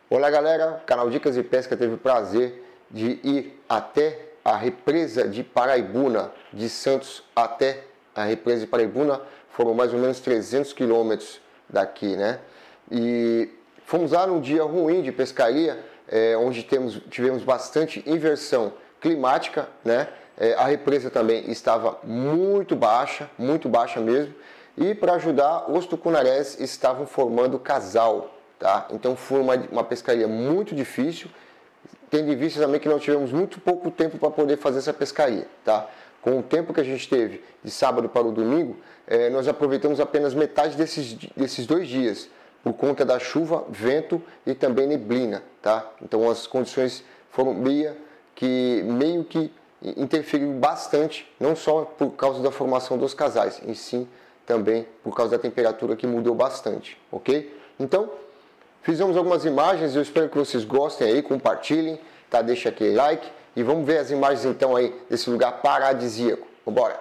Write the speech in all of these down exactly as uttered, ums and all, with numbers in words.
Olá galera, o canal Dicas de Pesca teve o prazer de ir até a represa de Paraibuna, de Santos até a represa de Paraibuna, foram mais ou menos trezentos quilômetros daqui, né? E fomos lá num dia ruim de pescaria, é, onde temos, tivemos bastante inversão climática, né? É, a represa também estava muito baixa, muito baixa mesmo, e para ajudar, os tucunarés estavam formando casal, tá? Então foi uma, uma pescaria muito difícil, tendo em vista também que nós tivemos muito pouco tempo para poder fazer essa pescaria, tá? Com o tempo que a gente teve de sábado para o domingo, eh, nós aproveitamos apenas metade desses, desses dois dias, por conta da chuva, vento e também neblina, tá? Então as condições foram meio que, meio que interferiram bastante, não só por causa da formação dos casais, e sim também por causa da temperatura que mudou bastante, ok? Então, fizemos algumas imagens, eu espero que vocês gostem aí, compartilhem, tá? Deixa aquele like e vamos ver as imagens então aí desse lugar paradisíaco. Vambora!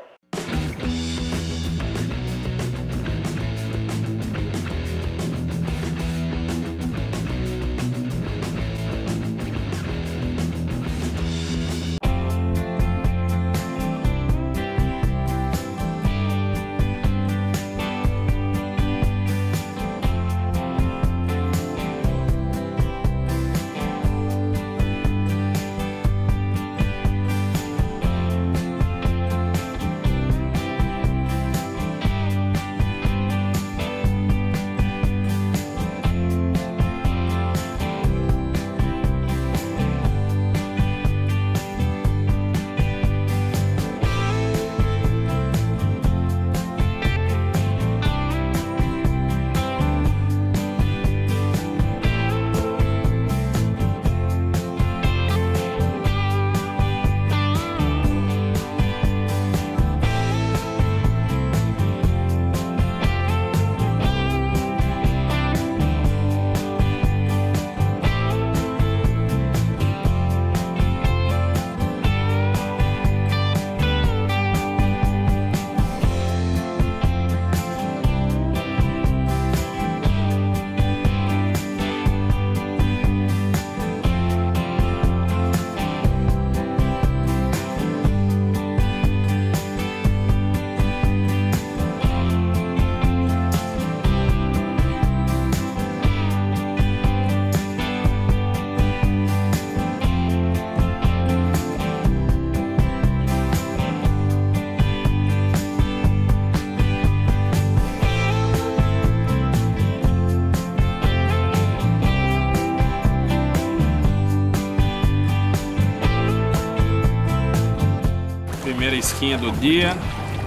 Primeira isquinha do dia,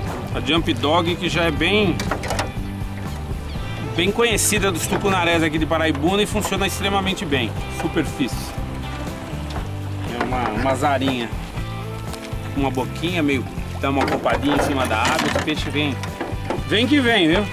a Jump Dog, que já é bem bem conhecida dos tucunarés aqui de Paraibuna e funciona extremamente bem, superfície. É uma, uma zarinha, uma boquinha meio, dá uma copadinha em cima da água, o peixe vem, vem que vem, viu?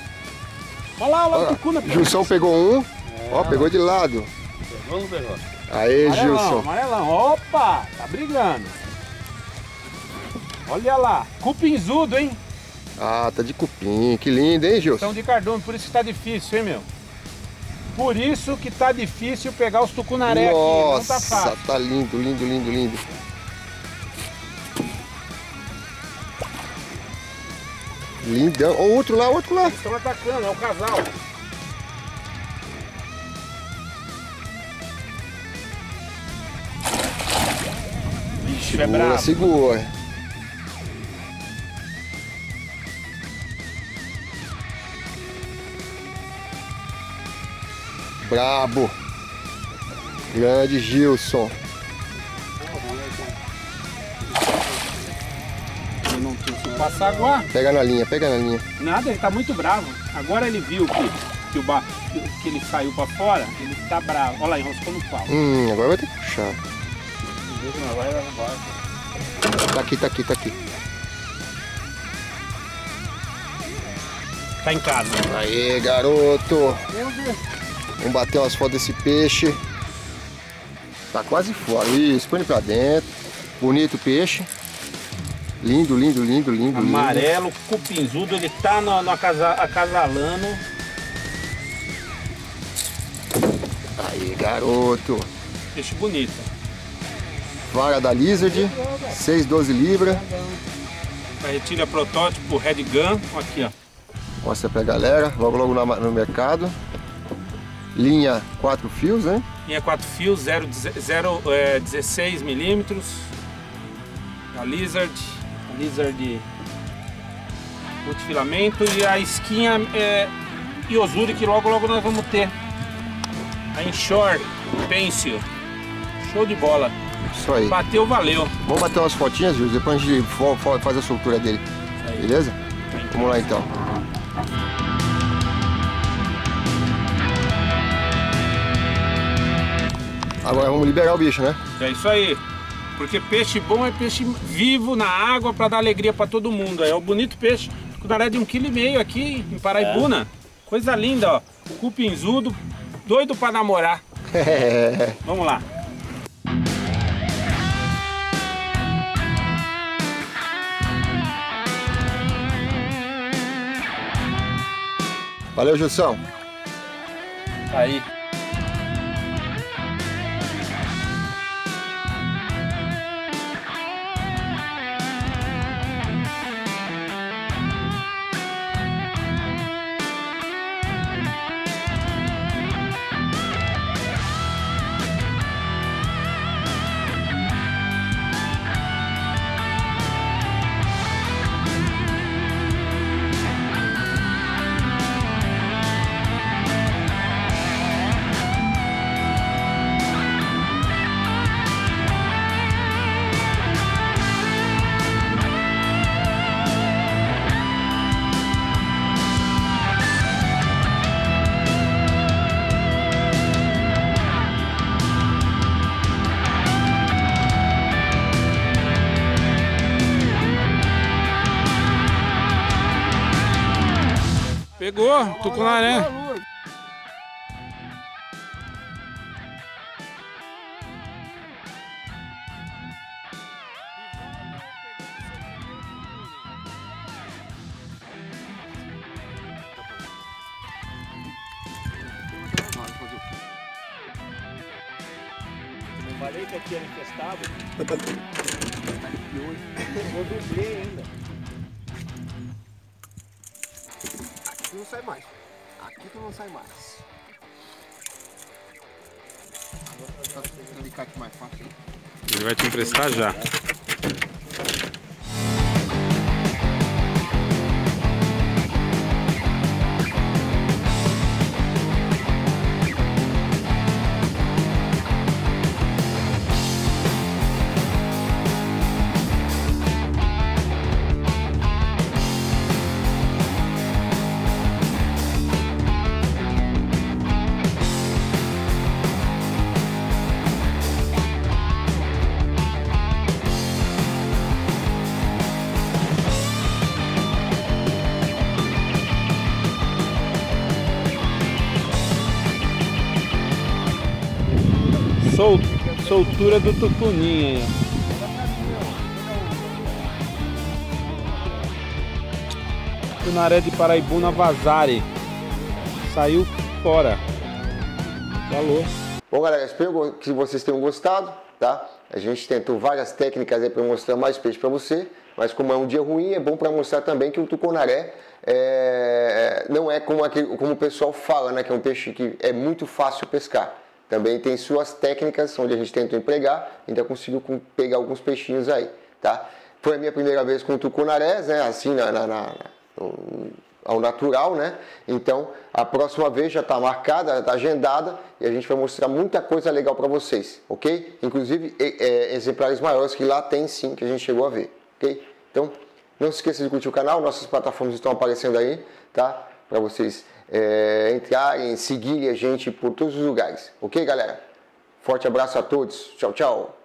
Olha lá, olha lá, o tucuna. Junção pegou um, É, ó, pegou de lado. Pegou ou não pegou? Aê, amarelão, Gilson. Amarelão, opa, tá brigando. Olha lá, cupinzudo, hein? Ah, tá de cupim, que lindo, hein, Gilson? São de cardume, por isso que tá difícil, hein, meu? Por isso que tá difícil pegar os tucunaré aqui, não tá fácil. Nossa, tá lindo, lindo, lindo, lindo. Lindão. Ó, outro lá, outro lá. Eles estão atacando, é o casal. Vixe, é Segura, bravo. segura. Brabo. Grande Gilson. Ele não tem que passar agora. Pega na linha, pega na linha. Nada, ele tá muito bravo. Agora ele viu que, que, o ba... que ele saiu pra fora, ele tá bravo. Olha lá, enroscou no pau. Hum, agora vai ter que puxar. Agora vai embora. Tá aqui, tá aqui, tá aqui. Tá em casa. Aê, garoto. Meu Deus. Vamos bater umas fotos desse peixe. Tá quase fora. Isso, põe ele pra dentro. Bonito peixe. Lindo, lindo, lindo, lindo. Amarelo, lindo. cupinzudo, ele tá no, no acasa, acasalando. Aí, garoto. Peixe bonito. Vara da Lizard, seis, doze libras. A retilha protótipo Red Gun. Aqui, ó. Mostra pra galera, logo logo no, no mercado. Linha quatro fios, né? Linha quatro fios, zero, zero, é, dezesseis milímetros. A Lizard. A Lizard multifilamento. E a esquinha é, Iozuri, que logo logo nós vamos ter. A Inshore Pencil. Show de bola. Isso aí. Bateu, valeu. Vamos bater umas fotinhas, Júlio, depois a gente faz a soltura dele. Beleza? Vamos lá então. Agora vamos liberar o bicho, né? É isso aí. Porque peixe bom é peixe vivo na água para dar alegria para todo mundo. É o bonito peixe. Tucunaré de um quilo e meio aqui em Paraibuna. É. Coisa linda, ó. Cupinzudo, doido para namorar. Vamos lá. Valeu, Gilson. Aí. Pegou, tucunaré. Eu falei que aqui era infestado. Eu dublei ainda. Aqui não sai mais. Aqui que não sai mais. Agora tá alicate mais fácil. Ele vai te emprestar já. soltura do tucuninho aí. Tucunaré de Paraibuna Vazare. Saiu fora. Falou. Bom, galera, espero que vocês tenham gostado, tá? A gente tentou várias técnicas aí para mostrar mais peixe para você, mas como é um dia ruim, é bom para mostrar também que o tucunaré é, não é como, aquele, como o pessoal fala, né? Que é um peixe que é muito fácil pescar. Também tem suas técnicas onde a gente tentou empregar, ainda conseguiu pegar alguns peixinhos aí, tá? Foi a minha primeira vez com tucunarés, né? Assim, na, na, na, no, ao natural, né? Então, a próxima vez já está marcada, já está agendada e a gente vai mostrar muita coisa legal para vocês, ok? Inclusive, é, exemplares maiores que lá tem sim, que a gente chegou a ver, ok? Então, não se esqueça de curtir o canal, nossas plataformas estão aparecendo aí, tá? Para vocês é, entrarem, seguirem a gente por todos os lugares, ok, galera? Forte abraço a todos, tchau, tchau!